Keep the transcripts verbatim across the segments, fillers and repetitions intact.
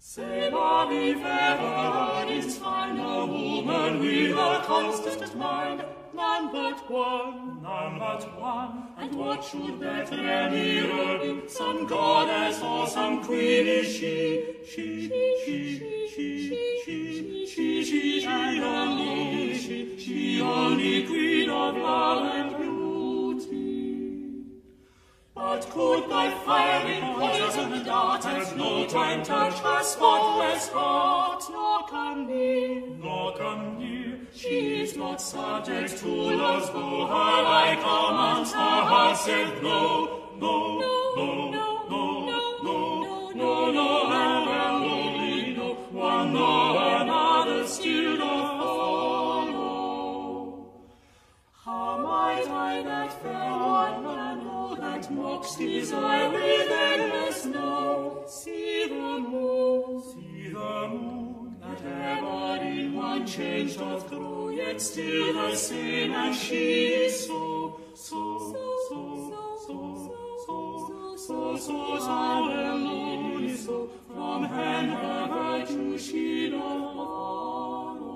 Say, love, if ever is find a woman with a constant mind, none but one, none but one. And what should better nearer be? Some goddess or some queen is she? She, she, she, she, she, she, she, and only she, she only queen of love and beauty. But could thy fiery poison dart at no time touch her spotless heart, nor come near, nor come near? She is not subject to love's bow, her like commands, her heart said no, no, no, no, no, no, no, no, and only no, one nor another still doth follow. How might I that fair one know, that mocks desire with endless no? See the moon, see the moon, that ever in one change doth grow, yet still the same, and she is so, so, so, so, so, so, so, so, so, hallelujah, so, from hand her virtue she doth follow.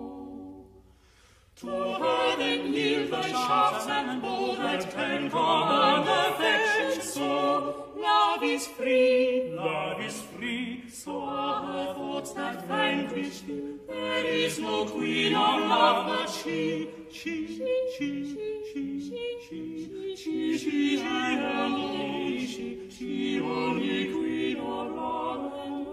To her then yield the shafts and bow that can command affection, so love is free, love is free, so are her thoughts that vanquish thee. There is no queen of love but she, she, she, she, she, she, she, she, she, only she, she only queen of love and